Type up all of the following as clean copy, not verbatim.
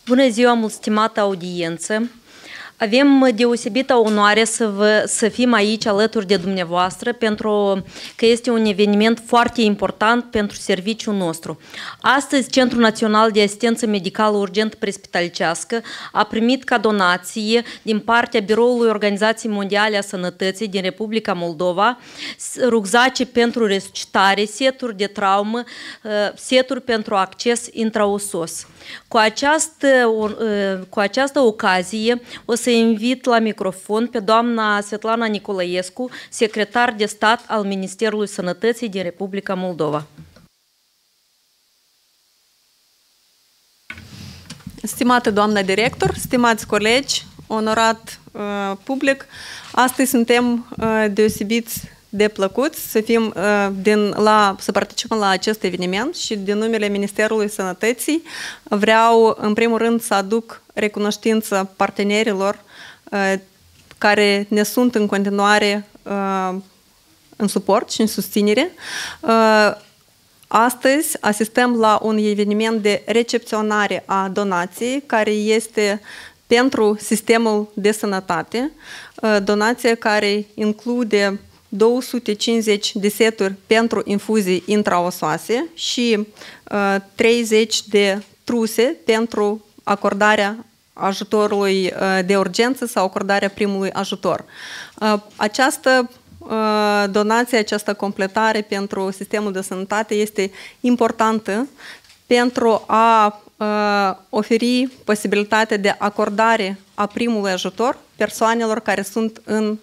Bună ziua, mult stimată audiență! Avem deosebită onoare să fim aici alături de dumneavoastră pentru că este un eveniment foarte important pentru serviciul nostru. Astăzi, Centrul Național de Asistență Medicală Urgentă Prespitalicească a primit ca donație din partea Biroului Organizației Mondiale a Sănătății din Republica Moldova rucsace pentru resuscitare, seturi de traumă, seturi pentru acces intraosos. Cu această ocazie o să invit la microfon pe doamna Svetlana Nicolaescu, secretar de stat al Ministerului Sănătății din Republica Moldova. Stimată doamnă director, stimați colegi, onorat public, astăzi suntem deosebiți de plăcuți să participăm la acest eveniment și din numele Ministerului Sănătății vreau în primul rând să aduc recunoștință partenerilor care ne sunt în continuare în suport și în susținere. Astăzi asistăm la un eveniment de recepționare a donației care este pentru sistemul de sănătate, donație care include 250 de seturi pentru infuzii intraosoase și 30 de truse pentru acordarea ajutorului de urgență sau acordarea primului ajutor. Această donație, această completare pentru sistemul de sănătate este importantă pentru a oferi posibilitatea de acordare a primului ajutor persoanelor care sunt în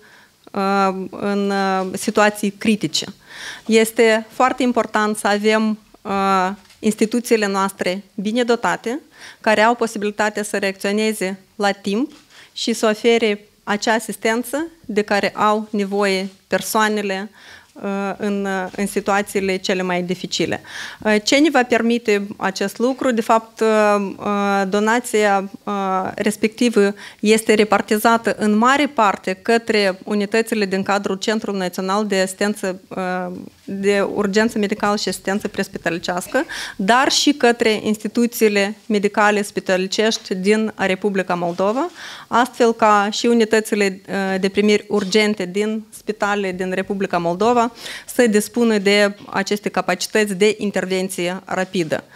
situații critice. Este foarte important să avem instituțiile noastre bine dotate, care au posibilitatea să reacționeze la timp și să ofere acea asistență de care au nevoie persoanele în situațiile cele mai dificile. Ce ne va permite acest lucru? De fapt, donația respectivă este repartizată în mare parte către unitățile din cadrul Centrului Național de Asistență de Urgență Medicală și Asistență Prespitalicească, dar și către instituțiile medicale spitalicești din Republica Moldova, astfel ca și unitățile de primiri urgente din spitalele din Republica Moldova să dispună de aceste capacități de intervenție rapidă.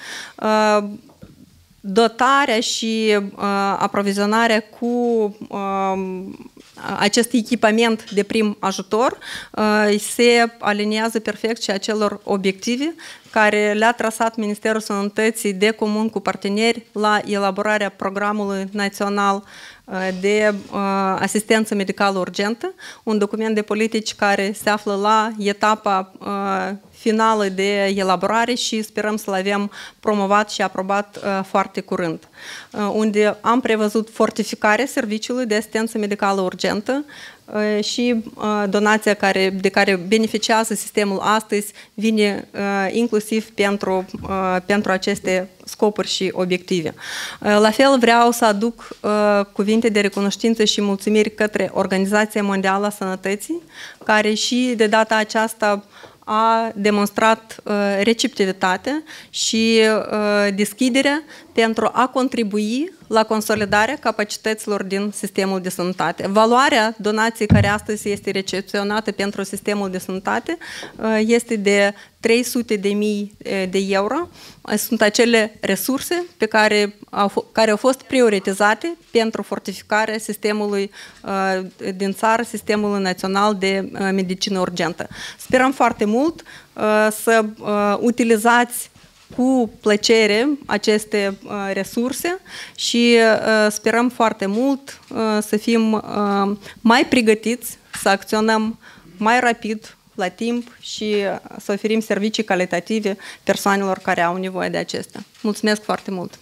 Dotarea și aprovizionarea cu acest echipament de prim ajutor se aliniază perfect și acelor obiective care le-a trasat Ministerul Sănătății de comun cu parteneri la elaborarea programului național de asistență medicală urgentă, un document de politici care se află la etapa finală de elaborare și sperăm să-l avem promovat și aprobat foarte curând, unde am prevăzut fortificarea serviciului de asistență medicală urgentă și donația de care beneficiază sistemul astăzi vine inclusiv pentru aceste scopuri și obiective. La fel vreau să aduc cuvinte de recunoștință și mulțumiri către Organizația Mondială a Sănătății, care și de data aceasta a demonstrat receptivitate și deschidere pentru a contribui la consolidarea capacităților din sistemul de sănătate. Valoarea donației care astăzi este recepționată pentru sistemul de sănătate este de 300.000 de euro. Sunt acele resurse care au fost prioritizate pentru fortificarea sistemului din țară, sistemul național de medicină urgentă. Sperăm foarte mult să utilizați cu plăcere aceste resurse și sperăm foarte mult să fim mai pregătiți, să acționăm mai rapid, la timp și să oferim servicii calitative persoanelor care au nevoie de acestea. Mulțumesc foarte mult!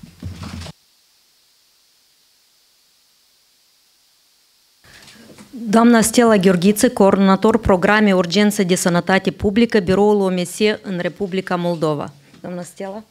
Doamna Stella Gheorghiță, coordonator programe Urgență de Sănătate Publică, Biroul OMS în Republica Moldova. Doamna Stella.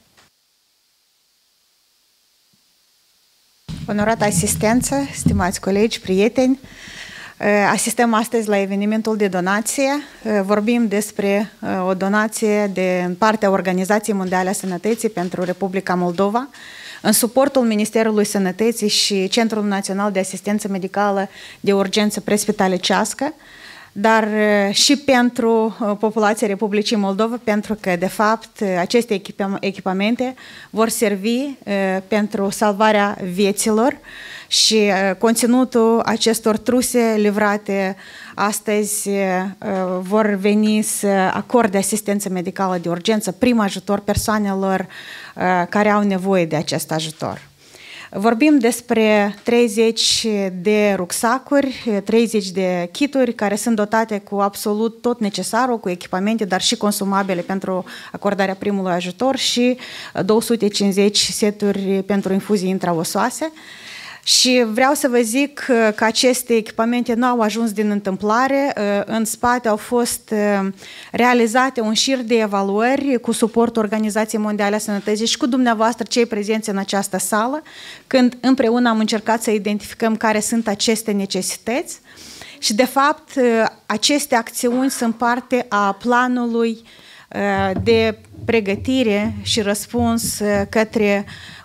Onorată asistență, stimați colegi, prieteni, Asistăm astăzi la evenimentul de donație. Vorbim despre o donație din partea Organizației Mondiale a Sănătății pentru Republica Moldova, în suportul Ministerului Sănătății și Centrul Național de Asistență Medicală de Urgență Prespistaliciască, dar și pentru populația Republicii Moldova, pentru că, de fapt, aceste echipamente vor servi pentru salvarea vieților și conținutul acestor truse livrate astăzi vor veni să acorde asistență medicală de urgență, prim ajutor persoanelor care au nevoie de acest ajutor. Vorbim despre 30 de rucsacuri, 30 de kituri care sunt dotate cu absolut tot necesarul, cu echipamente, dar și consumabile pentru acordarea primului ajutor și 250 seturi pentru infuzii intraosoase. Și vreau să vă zic că aceste echipamente nu au ajuns din întâmplare. În spate au fost realizate un șir de evaluări cu suportul Organizației Mondiale a Sănătății și cu dumneavoastră, cei prezenți în această sală, când împreună am încercat să identificăm care sunt aceste necesități. Și, de fapt, aceste acțiuni sunt parte a planului de pregătire și răspuns către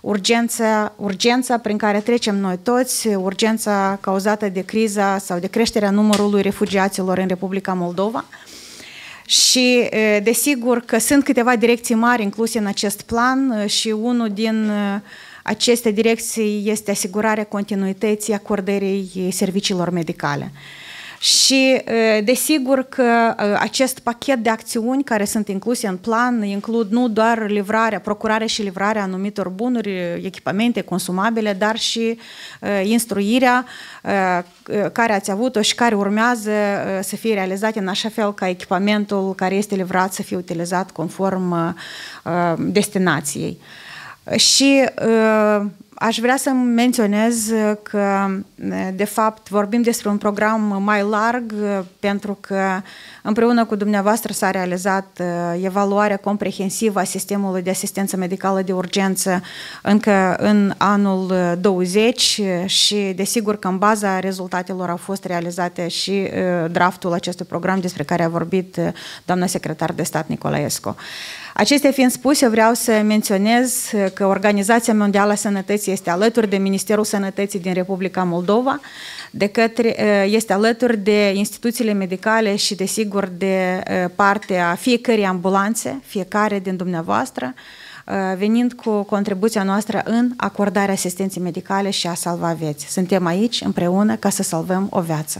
urgența prin care trecem noi toți, urgența cauzată de criza sau de creșterea numărului refugiaților în Republica Moldova. Și desigur că sunt câteva direcții mari incluse în acest plan și unul din aceste direcții este asigurarea continuității acordării serviciilor medicale. Și desigur că acest pachet de acțiuni care sunt incluse în plan includ nu doar procurarea și livrarea anumitor bunuri, echipamente consumabile, dar și instruirea care ați avut-o și care urmează să fie realizate în așa fel ca echipamentul care este livrat să fie utilizat conform destinației. Și aș vrea să menționez că, de fapt, vorbim despre un program mai larg, pentru că împreună cu dumneavoastră s-a realizat evaluarea comprehensivă a sistemului de asistență medicală de urgență încă în anul 20 și, desigur, că în baza rezultatelor au fost realizate și draftul acestui program despre care a vorbit doamna secretar de stat Nicolaescu. Acestea fiind spuse, vreau să menționez că Organizația Mondială a Sănătății este alături de Ministerul Sănătății din Republica Moldova, este alături de instituțiile medicale și, desigur, de partea fiecărei ambulanțe, fiecare din dumneavoastră, venind cu contribuția noastră în acordarea asistenței medicale și a salva vieți. Suntem aici împreună ca să salvăm o viață.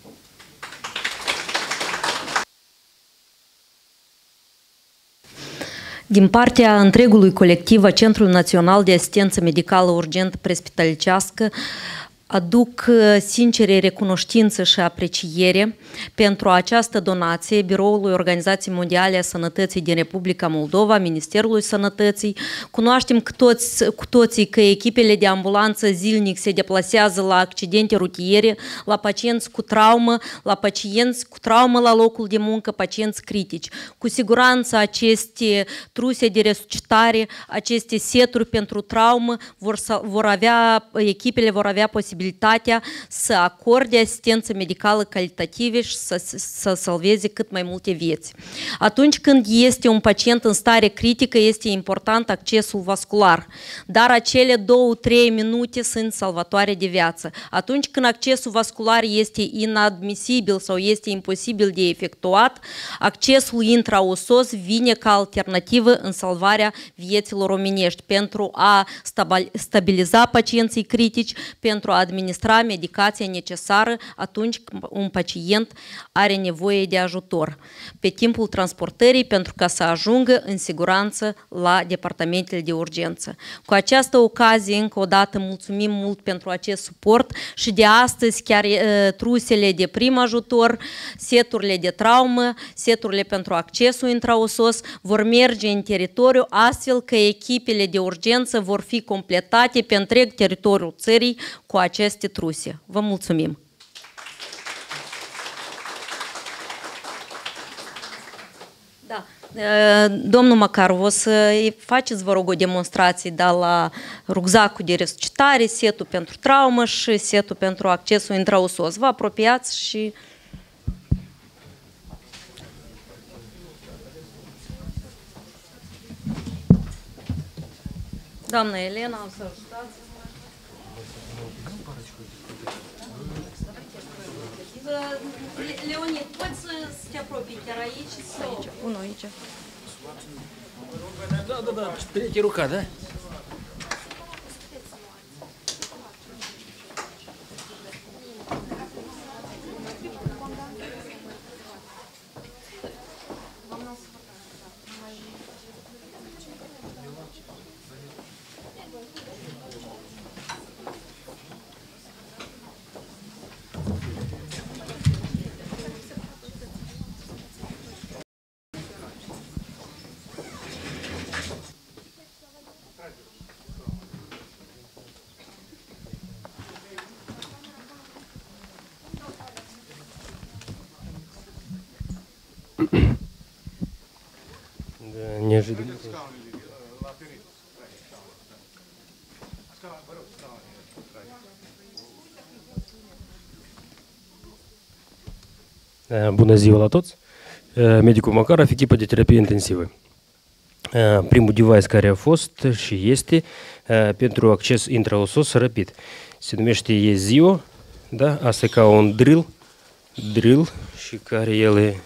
Din partea întregului colectiv a Centrului Național de Asistență Medicală Urgent Prespistaliciască, aduc sincere recunoștință și apreciere pentru această donație Biroului Organizației Mondiale a Sănătății din Republica Moldova, Ministerului Sănătății. Cunoaștem cu toții că echipele de ambulanță zilnic se deplasează la accidente rutiere, la pacienți cu traumă, la locul de muncă, pacienți critici. Cu siguranță aceste truse de resuscitare, aceste seturi pentru traumă echipele vor avea posibilitatea să acorde asistență medicală calitativă și să salveze cât mai multe vieți. Atunci când este un pacient în stare critică, este important accesul vascular, dar acele 2-3 minute sunt salvatoare de viață. Atunci când accesul vascular este inadmisibil sau este imposibil de efectuat, accesul intraosos vine ca alternativă în salvarea vieților omenești pentru a stabiliza pacienții critici, pentru a administra medicația necesară atunci când un pacient are nevoie de ajutor pe timpul transportării pentru ca să ajungă în siguranță la departamentele de urgență. Cu această ocazie, încă o dată, mulțumim mult pentru acest suport și de astăzi chiar trusele de prim ajutor, seturile de traumă, seturile pentru accesul intraosos vor merge în teritoriu astfel că echipele de urgență vor fi completate pe întreg teritoriul țării cu aceste truse. Vă mulțumim! Domnul Makarov, o să faceți, vă rog, o demonstrație la rucsacul de resuscitare, setul pentru traumă și setul pentru accesul intraosos. Vă apropiați și... Doamna Elena, o să ajutați. Leonid, poți să te apropii chiar aici sau aici? Unul aici. Da, tretья рука, да? Да, неожиданно. Bună ziua la toți! Medicul Makarov, echipă de terapie intensivă. Primul device care a fost și este pentru acces intraosos rapid. Se numește EZIO, da? Asta e ca un drill și care ele...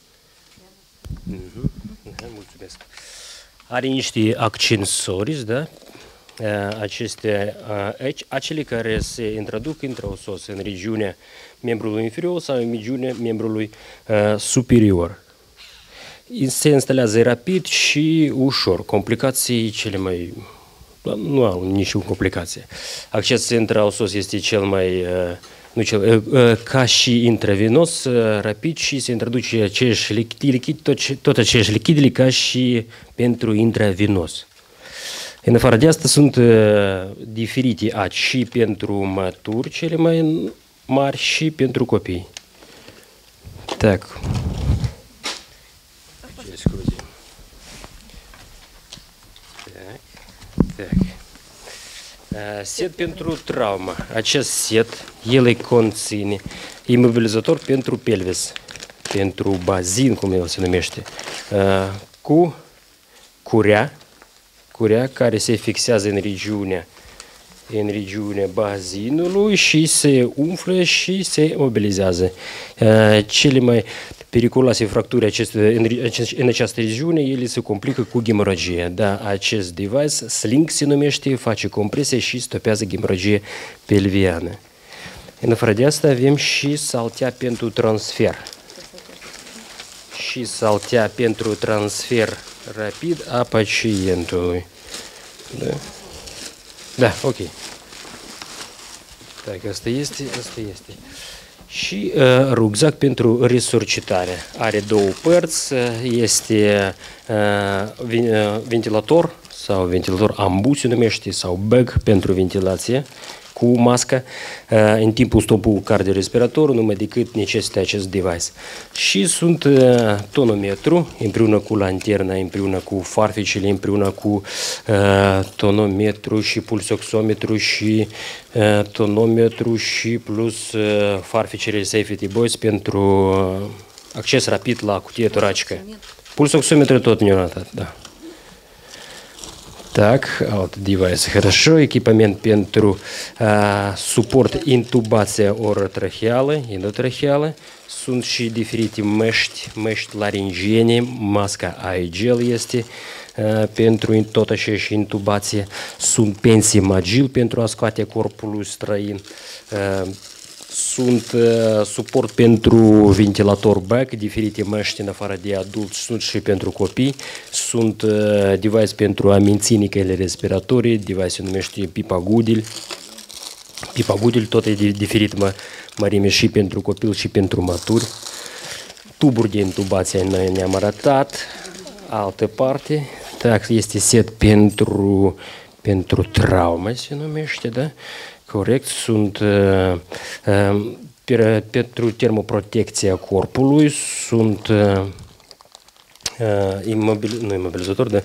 Mulțumesc. Are niște accessorii, da? Acele care se introduc intraosos în regiunea membrului inferior sau în regiunea membrului superior. Se instalează rapid și ușor. Complicații cele mai... Nu au nicio complicație. Accesul intraosos este cel mai... ca și intravenos, rapid și se introduce aceeași lichid, tot aceeași lichidele ca și pentru intravenos. În afară de asta sunt diferite aci și pentru maturi cele mai mari și pentru copii. Так. Set pentru traumă. Acest set, el conține imobilizator pentru pelvis, pentru bazin, cum el se numește, cu curea care se fixează în regiunea bazinului și se umflă și se mobilizează. Cele mai periculoase fracturi în această regiune, ele se complică cu hemorragie. Da, acest device, sling se numește, face compresie și stopează hemorragie pelviană. În afară de asta avem și saltea pentru transfer. Și saltea pentru transfer rapid a pacientului. Da? Da, ok. Так, asta este. Și rucsac pentru resuscitare. Are două părți, este ventilator sau ventilator ambu se numește, sau bag pentru ventilație cu mască în timpul stopului cardiorespirator, numai decât necesită acest device. Și sunt tonometru, împreună cu lanterna, împreună cu farfecele, împreună cu tonometru și pulsoximetru și tonometru și plus farfecele Safety Boys pentru acces rapid la cutie toracică. Pulsoximetru tot neonat, да. Так, alt device. Хорошо, echipament pentru suport intubația orotracheală, endotracheală. Sunt și diferite măști laringiene, masca AEGEL este pentru tot așa și intubație. Sunt pensii magil pentru a scoate corpul străin. Sunt suport pentru ventilator back, diferite măști în afară de adulți, sunt și pentru copii. Sunt device pentru a menține căile respiratorii, device se numește pipa Gudel. Pipa Gudel tot e de diferit mărime și pentru copil și pentru maturi. Tuburi de intubație noi ne-am arătat. Altă parte, este set pentru traumă se numește, da? Corect, sunt pentru termoprotecția corpului, sunt imobilizator, dar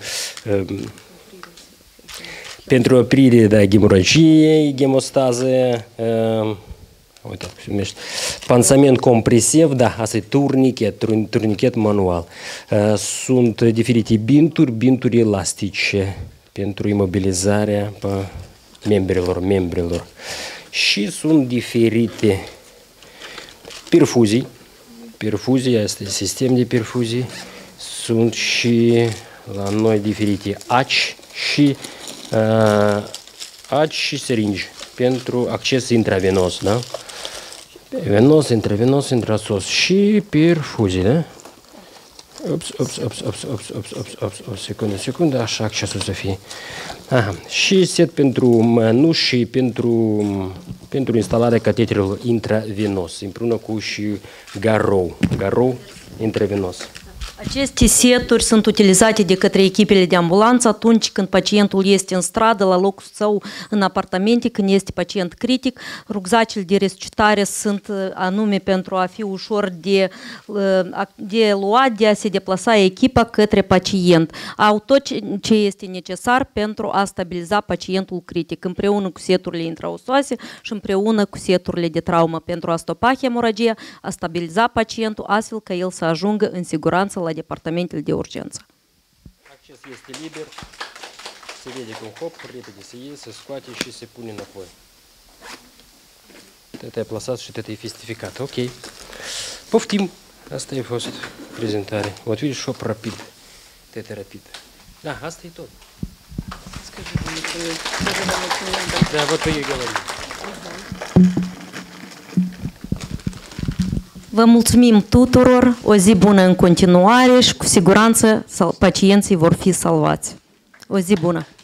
pentru oprire de hemoragie, gemostază, uite, cum se numește, pansament compresiv, da, asta e turnichet manual. Sunt diferite binturi elastice pentru imobilizarea membrilor. Și sunt diferite perfuzii, este sistem de perfuzii, sunt și la noi diferite aci și seringi pentru acces intravenos, da? Venos, intrasos și perfuzii, da? Secundă, așa accesul să fie. Aha. Și set pentru mănuși și pentru instalarea cateterelor intravenos, împreună cu și garou intravenos. Aceste seturi sunt utilizate de către echipele de ambulanță atunci când pacientul este în stradă, la locul său, în apartamente, când este pacient critic. Ruczacele de resuscitare sunt anume pentru a fi ușor de luat, de a se deplasa echipa către pacient. Au tot ce este necesar pentru a stabiliza pacientul critic, împreună cu seturile intraosoase și împreună cu seturile de traumă, pentru a stopa hemoragia, a stabiliza pacientul astfel ca el să ajungă în siguranță la departamentele de urgență. Accesul este liber, se vede cum hop, repede se iese, se scoate și se pune înapoi. Tata e plasat și tata e festificat. Ok. Poftim. Asta a fost prezentare. Вот видишь, шоп rapid. Tata rapid. Da, asta e tot. Da, вот по ей говорим. Vă mulțumim tuturor, o zi bună în continuare și cu siguranță pacienții vor fi salvați. O zi bună!